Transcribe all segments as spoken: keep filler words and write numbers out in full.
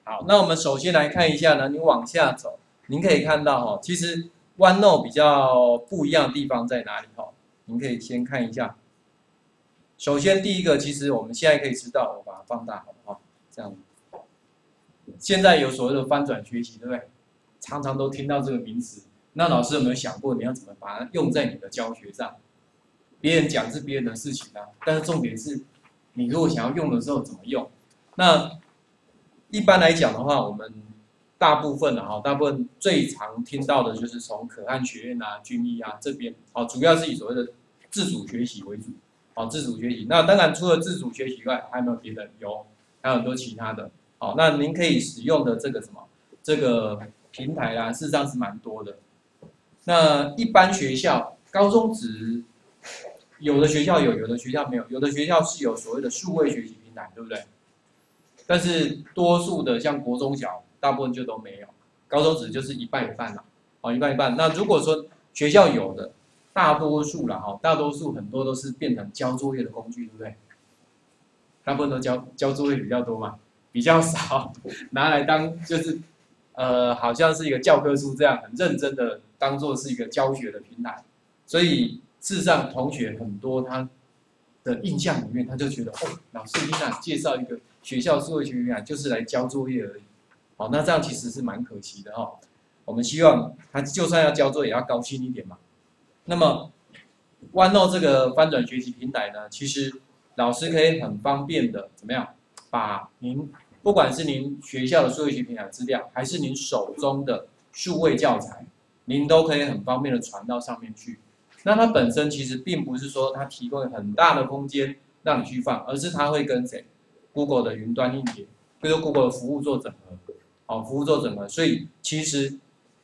好，那我们首先来看一下呢，你往下走，您可以看到哈，其实 OneNote 比较不一样的地方在哪里哈？您可以先看一下。首先第一个，其实我们现在可以知道，我把它放大好不好？这样，现在有所谓的翻转学习，对不对？常常都听到这个名词。那老师有没有想过，你要怎么把它用在你的教学上？别人讲是别人的事情啊，但是重点是，你如果想要用的时候怎么用？那一般来讲的话，我们大部分啊，哈，大部分最常听到的就是从可汗学院啊、军医啊这边，好，主要是以所谓的自主学习为主，好，自主学习。那当然除了自主学习以外，还有没有别的？有，还有很多其他的。好，那您可以使用的这个什么这个平台啦、啊，事实上是蛮多的。那一般学校高中职，有的学校有，有的学校没有，有的学校是有所谓的数位学习平台，对不对？但是多数的像国中小，大部分就都没有，高中职就是一半一半啦，哦，一半一半。那如果说学校有的，大多数啦，哈，大多数很多都是变成交作业的工具，对不对？大部分都交交作业比较多嘛，比较少拿来当就是，呃，好像是一个教科书这样很认真的当做是一个教学的平台，所以事实上同学很多他的印象里面，他就觉得哦，老师你想介绍一个学校数位学习平台，就是来交作业而已。好，那这样其实是蛮可惜的哈、哦。我们希望他就算要交作业，也要高兴一点嘛。那么 OneNote 这个翻转学习平台呢，其实老师可以很方便的怎么样，把您不管是您学校的数位学习平台资料，还是您手中的数位教材，您都可以很方便的传到上面去。那它本身其实并不是说它提供很大的空间让你去放，而是它会跟谁 Google 的云端硬碟，比如说 Google 的服务做整合，好，服务做整合，所以其实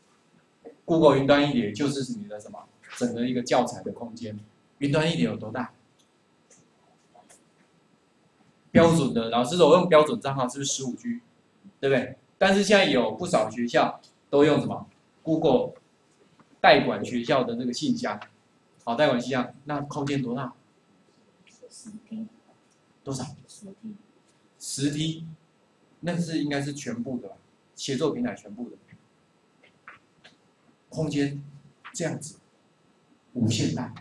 Google 云端硬碟就是你的什么整个一个教材的空间。云端硬碟有多大？标准的老师如果用标准账号是不是十五 G， 对不对？但是现在有不少学校都用什么 Google 代管学校的这个信箱。好，代管信箱，那空间多大？ 十 T， 多少？ 十 T， 十 T， 那是应该是全部的吧？协作平台全部的空间这样子，无限大，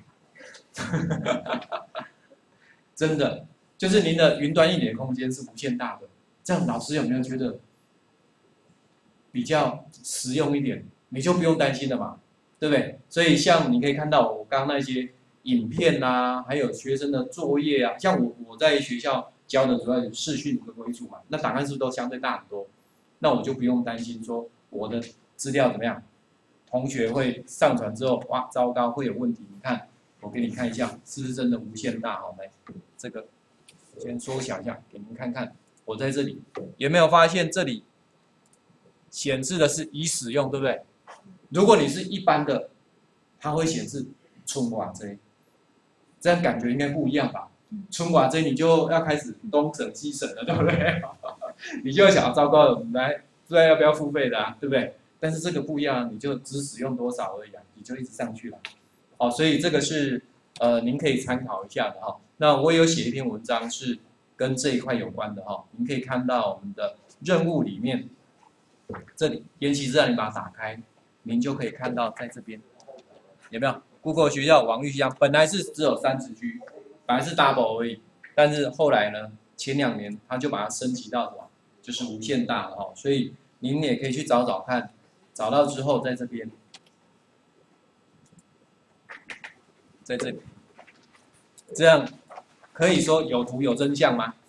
真的就是您的云端硬碟空间是无限大的。这样老师有没有觉得比较实用一点？你就不用担心了嘛。对不对？所以像你可以看到我刚刚那些影片啊，还有学生的作业啊，像我我在学校教的主要以视讯为主嘛，那档案是不是都相对大很多？那我就不用担心说我的资料怎么样，同学会上传之后，哇，糟糕，会有问题。你看，我给你看一下，是不是真的无限大？好，来，这个先缩小一下，给您看看。我在这里有没有发现这里显示的是已使用，对不对？如果你是一般的，它会显示春瓦这，这样感觉应该不一样吧？春瓦这你就要开始东省西省了，对不对？你就要想糟糕了，来，不知道要不要付费的啊，对不对？但是这个不一样，你就只使用多少而已啊，你就一直上去了。好，所以这个是呃您可以参考一下的哈。那我有写一篇文章是跟这一块有关的哈，您可以看到我们的任务里面，这里研习资料你把它打开。您就可以看到，在这边有没有 Google 学校网域信箱？本来是只有三十 G， 本来是 double 而已，但是后来呢，前两年他就把它升级到什么，就是无限大了哈。所以您也可以去找找看，找到之后在这边，在这里，这样可以说有图有真相吗？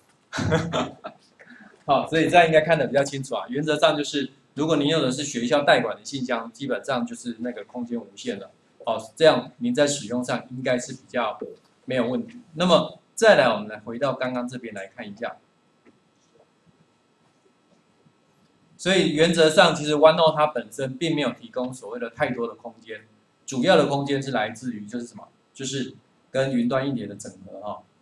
好，所以这样应该看得比较清楚啊。原则上就是。如果您用的是学校代管的信箱，基本上就是那个空间无限了，哦，这样您在使用上应该是比较没有问题。那么再来，我们来回到刚刚这边来看一下。所以原则上，其实 OneNote 它本身并没有提供所谓的太多的空间，主要的空间是来自于就是什么？就是跟云端硬碟的整合哈、哦。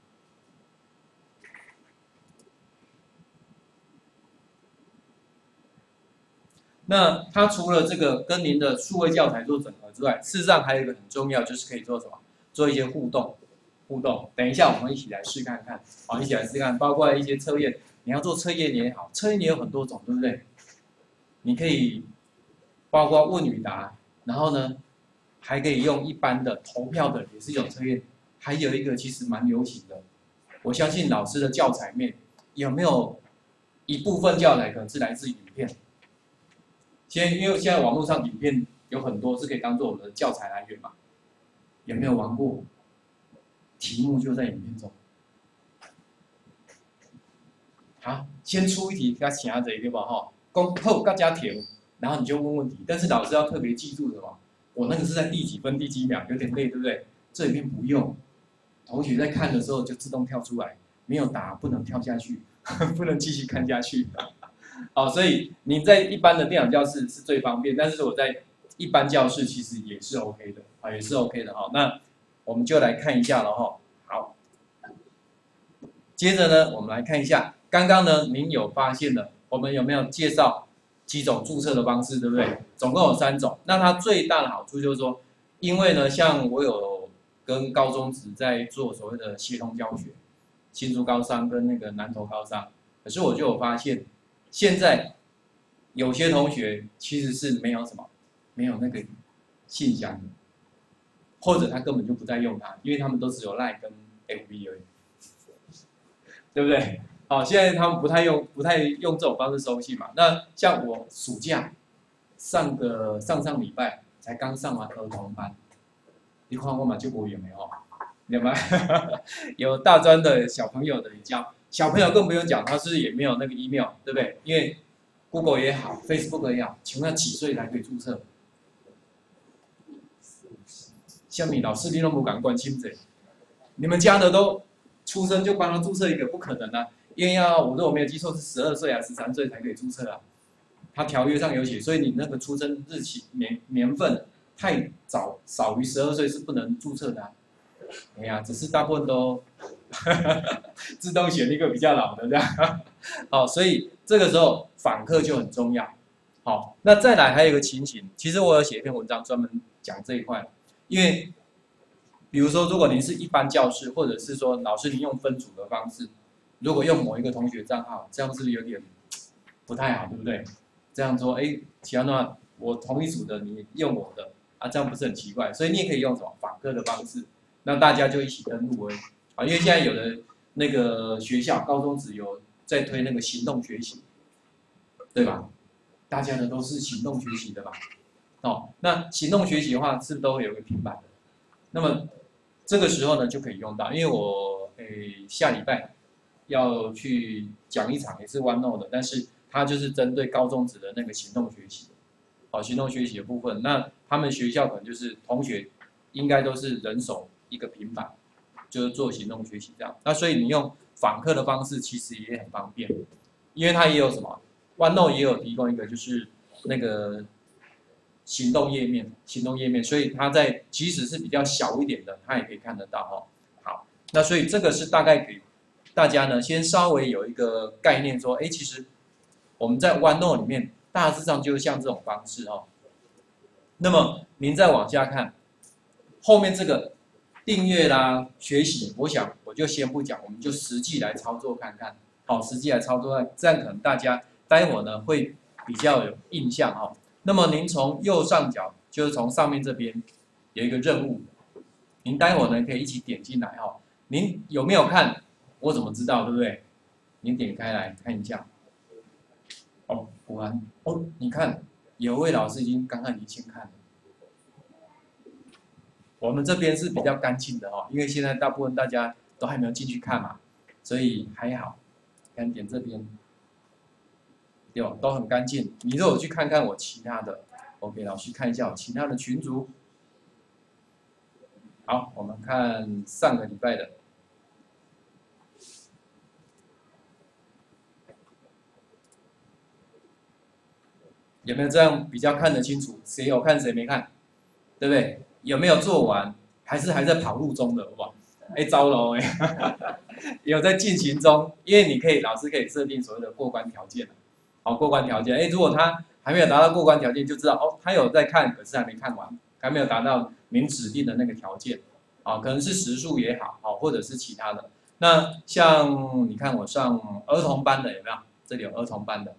那它除了这个跟您的数位教材做整合之外，事实上还有一个很重要，就是可以做什么？做一些互动，互动。等一下我们一起来试看看，好，一起来试看，包括一些测验。 你要做测验也好，测验也有很多种，对不对？你可以包括问与答，然后呢，还可以用一般的投票的，也是一种测验。还有一个其实蛮流行的，我相信老师的教材面有没有一部分教材可能是来自影片。现在因为现在网络上影片有很多是可以当做我们的教材来源嘛，有没有玩过？题目就在影片中。好，先出一题，给他请下这对吧？哈，公后大家填，然后你就问问题。但是老师要特别记住的嘛，我那个是在第几分第几秒，有点累，对不对？这里面不用，同学在看的时候就自动跳出来，没有答不能跳下去，不能继续看下去。好，所以你在一般的电脑教室是最方便，但是我在一般教室其实也是 OK 的啊，也是 OK 的哈。那我们就来看一下了哈。好，接着呢，我们来看一下。刚刚呢，您有发现了，我们有没有介绍几种注册的方式，对不对？总共有三种。那它最大的好处就是说，因为呢，像我有跟高中职在做所谓的协同教学，新竹高商跟那个南投高商，可是我就有发现，现在有些同学其实是没有什么，没有那个信箱的，或者他根本就不再用它，因为他们都只有 LINE 跟 F B 而已，对不对？好，现在他们不太用，不太用这种方式收信嘛。那像我暑假上个上上礼拜才刚上完儿童班，你看我嘛就不远没有，有没有？有大专的小朋友的也教，小朋友更不用讲，他是也没有那个 email， 对不对？因为 Google 也好 ，Facebook 也好，请问他几岁才可以注册？像你老师你都不敢关心这，你们家的都出生就帮他注册一个，不可能啊！因为要我如果没有记错是十二岁啊十三岁才可以注册啊，他条约上有写，所以你那个出生日期年年份太早少于十二岁是不能注册的、啊。哎呀，只是大部分都自动选一个比较老的这样。好，所以这个时候访客就很重要。好，那再来还有一个情形，其实我有写一篇文章专门讲这一块，因为比如说如果您是一般教室，或者是说老师您用分组的方式。如果用某一个同学账号，这样是不是有点不太好，对不对？这样说，哎，其他的我同一组的你用我的啊，这样不是很奇怪？所以你也可以用什么访客的方式，那大家就一起登录而已啊。因为现在有的那个学校高中只有在推那个行动学习，对吧？大家呢都是行动学习的吧？哦，那行动学习的话，是不是都会有个平板的？那么这个时候呢就可以用到，因为我诶下礼拜。要去讲一场也是 OneNote 的，但是它就是针对高中职的那个行动学习，好，行动学习的部分，那他们学校可能就是同学应该都是人手一个平板，就是做行动学习这样。那所以你用访客的方式其实也很方便，因为它也有什么 OneNote 也有提供一个就是那个行动页面，行动页面，所以它在即使是比较小一点的，它也可以看得到哈。好，那所以这个是大概给。大家呢，先稍微有一个概念，说，哎，其实我们在 OneNote 里面大致上就是像这种方式哦。那么您再往下看，后面这个订阅啦、学习，我想我就先不讲，我们就实际来操作看看。好，实际来操作看，这样可能大家待会儿呢会比较有印象哈。那么您从右上角，就是从上面这边有一个任务，您待会儿呢可以一起点进来哈。您有没有看？我怎么知道，对不对？您点开来看一下。哦，果然哦，你看，有位老师已经刚刚已经先看了。我们这边是比较干净的哈、哦，因为现在大部分大家都还没有进去看嘛，所以还好。看点这边，有都很干净。你如果去看看我其他的，我给老师看一下我其他的群组。好，我们看上个礼拜的。有没有这样比较看得清楚？谁有看谁没看，对不对？有没有做完？还是还在跑路中的？哇，哎，糟了哎，有在进行中，因为你可以，老师可以设定所谓的过关条件，好，过关条件，哎，如果他还没有达到过关条件，就知道哦，他有在看，可是还没看完，还没有达到您指定的那个条件，啊，可能是时数也好，好，或者是其他的， 那像你看我上儿童班的有没有？这里有儿童班的，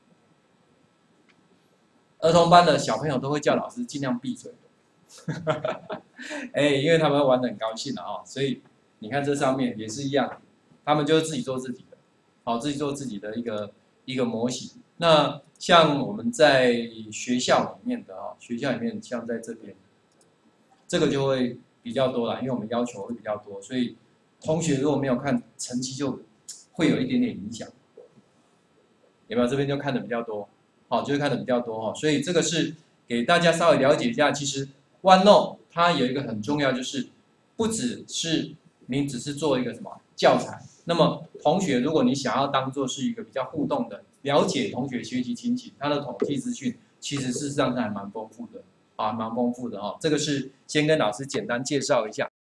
儿童班的小朋友都会叫老师尽量闭嘴的，哎，因为他们玩得很高兴的哦，所以你看这上面也是一样，他们就是自己做自己的，好，自己做自己的一个一个模型。那像我们在学校里面的啊，学校里面像在这边，这个就会比较多啦，因为我们要求会比较多，所以同学如果没有看，成绩就会有一点点影响。有没有？这边就看的比较多，好，就会看的比较多哈，所以这个是给大家稍微了解一下。其实 OneNote 它有一个很重要，就是不只是你只是做一个什么教材，那么同学如果你想要当做是一个比较互动的，了解同学学习情形，它的统计资讯其实事实上是还蛮丰富的啊，蛮丰富的哈。这个是先跟老师简单介绍一下。